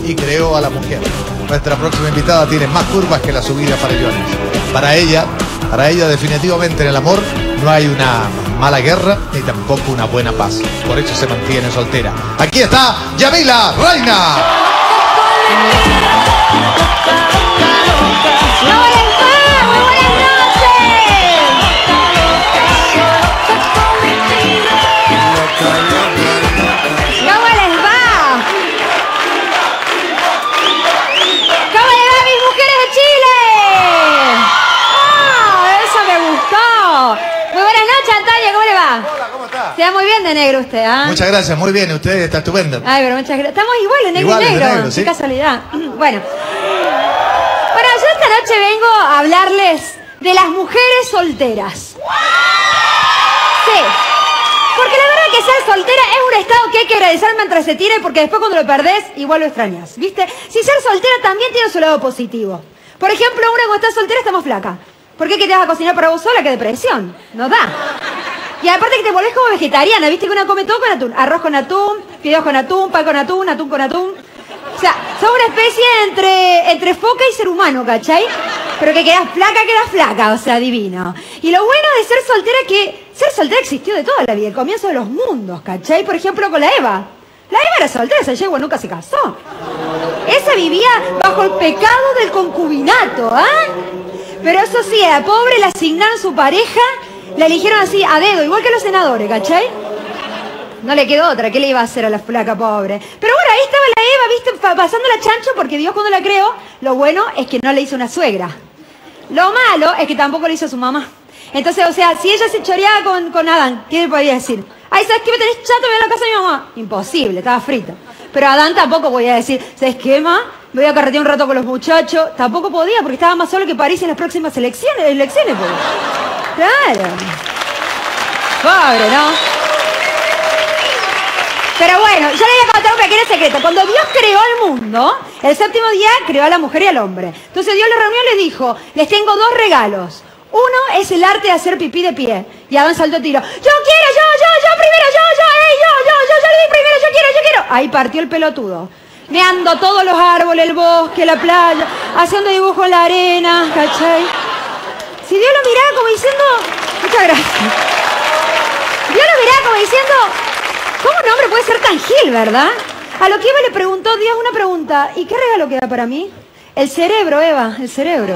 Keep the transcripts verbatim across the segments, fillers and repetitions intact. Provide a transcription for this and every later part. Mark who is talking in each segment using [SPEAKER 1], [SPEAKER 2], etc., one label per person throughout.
[SPEAKER 1] y creó a la mujer. Nuestra próxima invitada tiene más curvas que la subida a Farellones. Para ella, para ella definitivamente en el amor no hay una mala guerra ni tampoco una buena paz. Por eso se mantiene soltera. Aquí está Yamila Reina.
[SPEAKER 2] Está muy bien de negro usted, ¿ah? ¿eh?
[SPEAKER 1] Muchas gracias, muy bien, usted está estupendo.
[SPEAKER 2] Ay, pero muchas gracias. Estamos iguales, negro
[SPEAKER 1] Iguales
[SPEAKER 2] y negro.
[SPEAKER 1] de negro, ¿sí?
[SPEAKER 2] Qué casualidad. Bueno. Bueno, yo esta noche vengo a hablarles de las mujeres solteras. Sí. Porque la verdad que ser soltera es un estado que hay que agradecer mientras se tiene, porque después cuando lo perdés, igual lo extrañas, ¿viste? Si ser soltera también tiene su lado positivo. Por ejemplo, una cuando está soltera está más flaca. ¿Por qué que te vas a cocinar para vos sola? ¡Qué depresión! No da. Y aparte que te volvés como vegetariana, ¿viste? Que una come todo con atún. Arroz con atún, fideos con atún, pan con atún, atún con atún. O sea, sos una especie entre, entre foca y ser humano, ¿cachai? Pero que quedás flaca, quedás flaca, o sea, divino. Y lo bueno de ser soltera es que ser soltera existió de toda la vida, el comienzo de los mundos, ¿cachai? Por ejemplo, con la Eva. La Eva era soltera, esa yegua nunca se casó. Esa vivía bajo el pecado del concubinato, ¿ah? ¿eh? Pero eso sí, a la pobre le asignaron su pareja. La eligieron así, a dedo, igual que los senadores, ¿cachai? No le quedó otra, ¿qué le iba a hacer a la flaca pobre? Pero bueno, ahí estaba la Eva, ¿viste? Pasando la chancho, porque Dios cuando la creó, lo bueno es que no le hizo una suegra. Lo malo es que tampoco le hizo a su mamá. Entonces, o sea, si ella se choreaba con, con Adán, ¿qué le podía decir? Ay, ¿sabes qué? Me tenés chato, voy a la casa de mi mamá. Imposible, estaba frito. Pero a Adán tampoco podía decir, ¿sabes qué, ma? Me voy a carretear un rato con los muchachos. Tampoco podía, porque estaba más solo que París en las próximas elecciones. elecciones pues. Claro. Pobre, ¿no? Pero bueno, yo le voy a contar un pequeño secreto. Cuando Dios creó el mundo, el séptimo día creó a la mujer y al hombre. Entonces Dios los reunió y les dijo, les tengo dos regalos. Uno es el arte de hacer pipí de pie. Y Adán saltó tiro. Yo quiero, yo, yo, yo primero, yo, yo, ey, yo, yo, yo, yo le di primero, yo quiero, yo quiero. Ahí partió el pelotudo. Meando todos los árboles, el bosque, la playa, haciendo dibujo en la arena, ¿cachai? Si Dios lo miraba como diciendo... Muchas gracias. Dios lo miraba como diciendo... ¿Cómo un hombre puede ser tan gil, verdad? A lo que Eva le preguntó Dios una pregunta. ¿Y qué regalo queda para mí? El cerebro, Eva, el cerebro.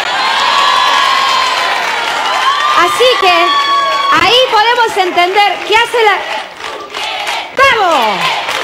[SPEAKER 2] Así que ahí podemos entender qué hace la... ¡Vamos!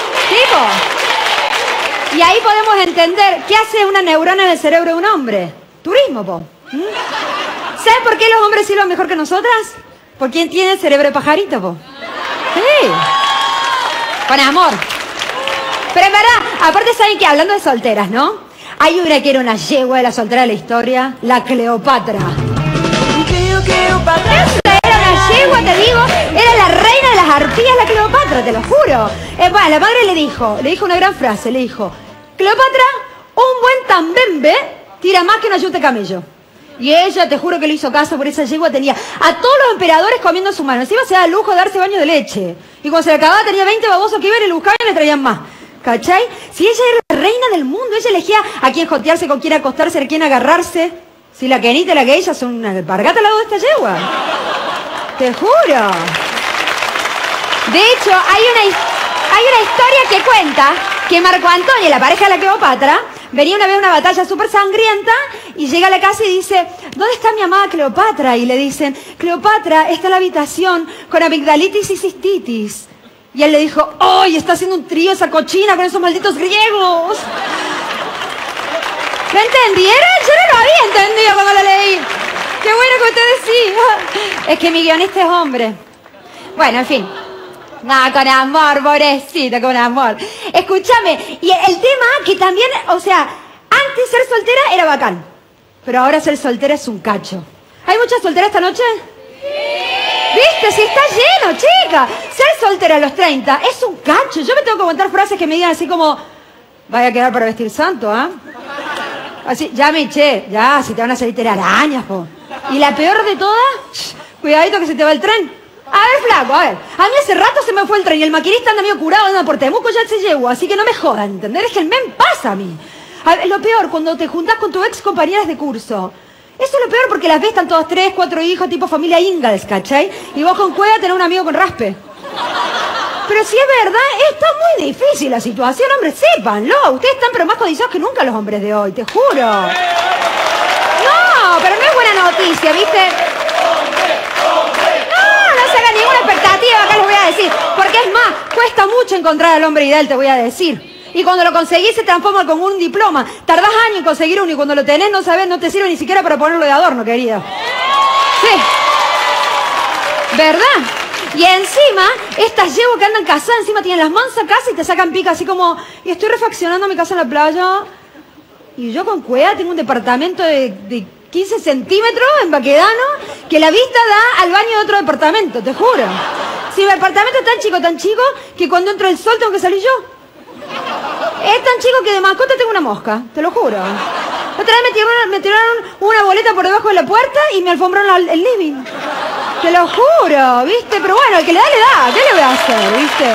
[SPEAKER 2] ¿Tipo? Y ahí podemos entender qué hace una neurona en el cerebro de un hombre. Turismo, po. ¿Mm? ¿Sabes por qué los hombres sirven mejor que nosotras? ¿Por quién tiene el cerebro de pajarito, po? Sí. Con amor. Pero en verdad, aparte saben que hablando de solteras, ¿no? Hay una que era una yegua de la soltera de la historia, la Cleopatra. Cleopatra. Esa era una yegua, te digo, era la reina de las arpías, la Cleopatra, te lo juro. Eh, bueno, la madre le dijo, le dijo una gran frase, le dijo, Cleopatra, un buen tambembe tira más que una yute camello. Y ella, te juro que le hizo caso, por esa yegua tenía a todos los emperadores comiendo su mano. Encima se da el lujo de darse baño de leche. Y cuando se le acababa tenía veinte babosos que iban y le buscaban y le traían más. ¿Cachai? Si ella era la reina del mundo, ella elegía a quién jotearse, con quién acostarse, a quién agarrarse. Si la Kenita y la que ella son una alpargata al lado de esta yegua. Te juro. De hecho, hay una, hay una historia que cuenta que Marco Antonio, la pareja de la Cleopatra, venía una vez a una batalla súper sangrienta y llega a la casa y dice, ¿dónde está mi amada Cleopatra? Y le dicen, Cleopatra está en la habitación con amigdalitis y cistitis. Y él le dijo, ¡ay, está haciendo un trío esa cochina con esos malditos griegos! ¿Lo entendieron? Yo no lo había entendido cuando lo leí. ¡Qué bueno que usted decía! Es que mi guionista es hombre. Bueno, en fin. No, con amor, pobrecito, con amor. Escúchame, y el tema que también, o sea, antes ser soltera era bacán, pero ahora ser soltera es un cacho. ¿Hay muchas solteras esta noche? ¿Viste? Si está lleno, chica. Ser soltera a los treinta es un cacho. Yo me tengo que contar frases que me digan así como, vaya a quedar para vestir santo, ¿ah? ¿eh? Así, ya me eché, ya, si te van a salir telarañas, po. Y la peor de todas, cuidadito que se te va el tren. A ver, flaco, a ver. A mí hace rato se me fue el tren y el maquinista anda medio curado, anda por Temuco, ya se llevó, así que no me jodan, ¿entendés? Es que el men pasa a mí. A ver, lo peor, cuando te juntás con tus ex compañeras de curso. Eso es lo peor porque las ves, están todos tres, cuatro hijos, tipo familia Ingalls, ¿cachai? Y vos con cueva tenés un amigo con raspe. Pero si es verdad, está muy difícil la situación, hombre, sépanlo. Ustedes están pero más codiciados que nunca los hombres de hoy, te juro. No, pero no es buena noticia, ¿viste? No, no se hagan ninguna expectativa, acá les voy a decir. Porque es más, cuesta mucho encontrar al hombre ideal, te voy a decir. Y cuando lo conseguís se transforma con un diploma. Tardás años en conseguir uno y cuando lo tenés no sabés, no te sirve ni siquiera para ponerlo de adorno, querida. Sí. ¿Verdad? Y encima, estas yegua que andan casadas, encima tienen las manos a casa y te sacan pica así como, y estoy refaccionando mi casa en la playa. Y yo con cueva tengo un departamento de, de quince centímetros en Baquedano, que la vista da al baño de otro departamento, te juro. Si mi departamento es tan chico, tan chico, que cuando entra el sol tengo que salir yo. Es tan chico que de mascota tengo una mosca, te lo juro. Otra vez me tiraron, me tiraron una boleta por debajo de la puerta y me alfombraron el living. Te lo juro, ¿viste? Pero bueno, el que le da, le da. ¿Qué le voy a hacer, viste?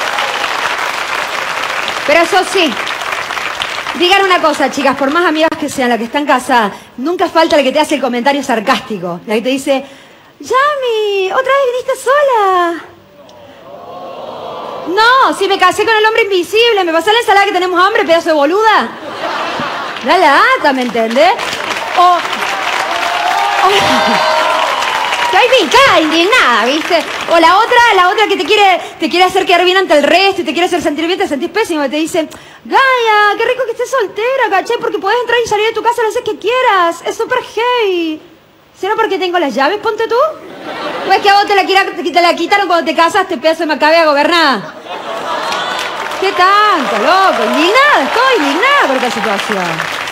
[SPEAKER 2] Pero eso sí, digan una cosa, chicas, por más amigas que sean las que están casadas, nunca falta la que te hace el comentario sarcástico. La que te dice, Yami, ¿otra vez viniste sola? No, si me casé con el hombre invisible, me pasé la ensalada que tenemos hambre, pedazo de boluda. Da lata, ¿me entendés? O... o estoy picada, indignada, ¿viste? O la otra, la otra que te quiere, te quiere hacer quedar bien ante el resto y te quiere hacer sentir bien, te sentís pésimo y te dice, Gaia, qué rico que estés soltera, ¿cachai? Porque puedes entrar y salir de tu casa las veces que quieras. Es súper heavy. ¿Será porque tengo las llaves, ponte tú? ¿O es que a vos te la, te la quitaron cuando te casaste, pedazo de macabea gobernada? ¿Qué tanto, loco? Indignada, estoy indignada por esta situación.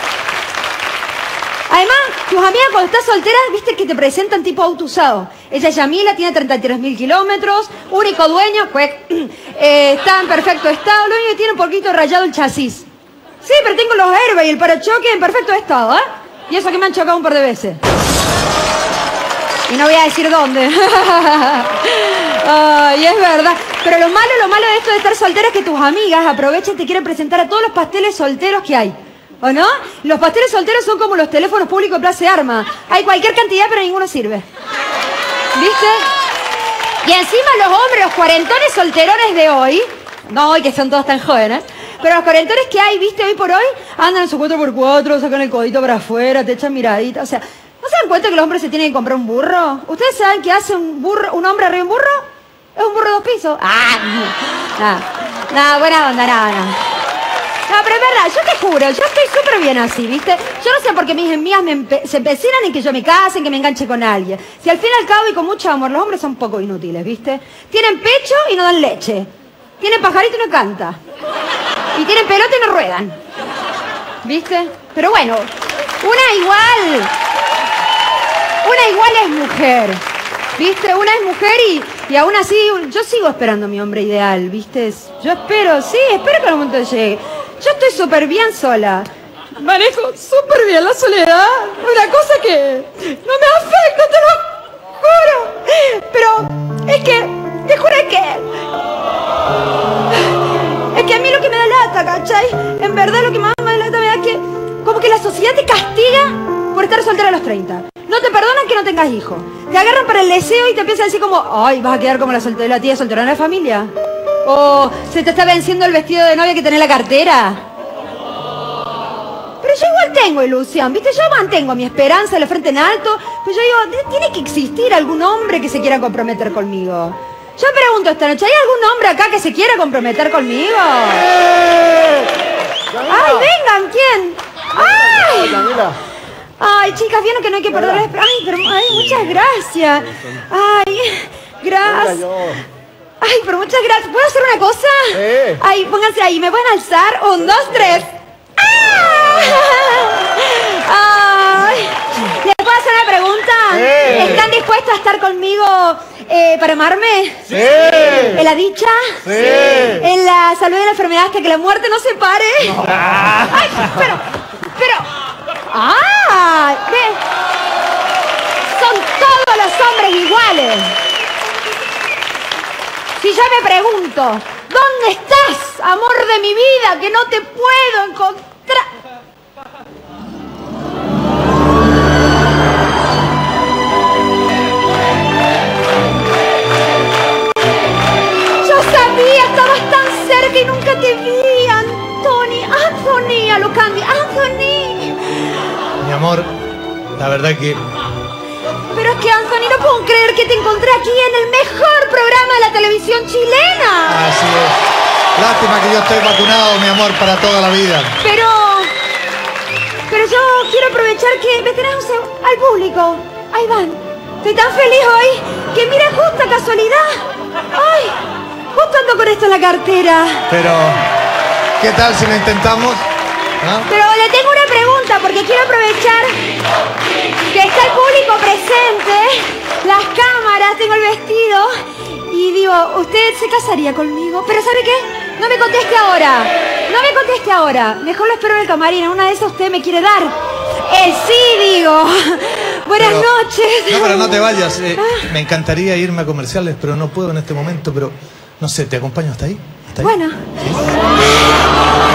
[SPEAKER 2] Además, tus amigas cuando estás soltera, viste que te presentan tipo auto usado. Ella es Yamila, tiene treinta y tres mil kilómetros, único dueño, cuec, eh, está en perfecto estado, lo único que tiene un poquito rayado el chasis. Sí, pero tengo los airbags y el parachoque en perfecto estado, ¿eh? Y eso que me han chocado un par de veces. Y no voy a decir dónde. Ay, es verdad. Pero lo malo, lo malo de esto de estar soltera es que tus amigas aprovechan y te quieren presentar a todos los pasteles solteros que hay. ¿O no? Los pasteles solteros son como los teléfonos públicos de Plaza de Armas. Hay cualquier cantidad, pero ninguno sirve. ¿Viste? Y encima los hombres, los cuarentones solterones de hoy, no hoy que son todos tan jóvenes, pero los cuarentones que hay, ¿viste? Hoy por hoy, andan en su cuatro por cuatro, sacan el codito para afuera, te echan miradita, o sea... ¿No se dan cuenta que los hombres se tienen que comprar un burro? ¿Ustedes saben qué hace un burro, un hombre arriba de un burro? Es un burro de dos pisos. Ah, no, no, buena onda, nada, no, no. No, pero es verdad, yo te juro, yo estoy súper bien así, ¿viste? Yo no sé por qué mis amigas me empe se empecinan en que yo me case, en que me enganche con alguien. Si al fin y al cabo y con mucho amor, los hombres son un poco inútiles, ¿viste? Tienen pecho y no dan leche. Tienen pajarito y no canta. Y tienen pelota y no ruedan. ¿Viste? Pero bueno, una igual... Una igual es mujer, ¿viste? Una es mujer y, y aún así yo sigo esperando a mi hombre ideal, ¿viste? Yo espero, sí, espero que el momento llegue. Yo estoy súper bien sola. Manejo súper bien la soledad. Una cosa que no me afecta, te lo juro. Pero es que, te juro que... Es que a mí lo que me da lata, ¿cachai? En verdad lo que más me da lata me da que... Como que la sociedad te castiga por estar soltera a los treinta. No te perdonan que no tengas hijos. Te agarran para el deseo y te empiezan a decir como, ay, vas a quedar como la, la tía solterona de familia. O se te está venciendo el vestido de novia que tenés en la cartera. Pero yo igual tengo ilusión, ¿viste? Yo mantengo mi esperanza, la frente en alto. Pero yo digo, tiene que existir algún hombre que se quiera comprometer conmigo. Yo pregunto esta noche, ¿hay algún hombre acá que se quiera comprometer conmigo? ¡Ay, vengan! ¿Quién? ¡Ay! Ay, chicas, ¿vieron que no hay que perder la esperanza? Ay, pero, ay, muchas gracias. Ay, gracias. Ay, pero muchas gracias. ¿Puedo hacer una cosa? Sí. Ay, pónganse ahí. ¿Me pueden alzar? Un, dos, tres. ¡Ay! ¿Les puedo hacer una pregunta? Sí. ¿Están dispuestos a estar conmigo eh, para amarme?
[SPEAKER 1] Sí.
[SPEAKER 2] ¿En la dicha?
[SPEAKER 1] Sí.
[SPEAKER 2] ¿En la salud y la enfermedad hasta que la muerte nos separe? No. Ay, pero, pero... ¡Ah! ¿Ve? Son todos los hombres iguales. ya me pregunto, ¿dónde estás, amor de mi vida, que no te puedo encontrar? Yo sabía, estabas tan cerca y nunca te vi, Anthony, Anthony, Alucandi, Anthony.
[SPEAKER 1] Mi amor, la verdad que...
[SPEAKER 2] Pero es que, Anthony, no puedo creer que te encontré aquí en el mejor programa de la televisión chilena.
[SPEAKER 1] Así es. Lástima que yo estoy vacunado, mi amor, para toda la vida.
[SPEAKER 2] Pero... Pero yo quiero aprovechar que me tenés al público. Ahí van. Estoy tan feliz hoy que mira, justa casualidad. Ay, justo ando con esto en la cartera.
[SPEAKER 1] Pero, ¿qué tal si lo intentamos? ¿Ah?
[SPEAKER 2] Pero le tengo una pregunta porque quiero aprovechar que está el público presente, las cámaras, tengo el vestido y digo, ¿usted se casaría conmigo? Pero ¿sabe qué? No me conteste ahora, no me conteste ahora, mejor lo espero en el camarín, en una de esas usted me quiere dar el sí, digo. Buenas
[SPEAKER 1] Pero,
[SPEAKER 2] noches.
[SPEAKER 1] No, pero no te vayas, eh, me encantaría irme a comerciales, pero no puedo en este momento, pero no sé, ¿te acompaño hasta ahí? ¿Hasta ahí?
[SPEAKER 2] Bueno.
[SPEAKER 1] ¿Sí?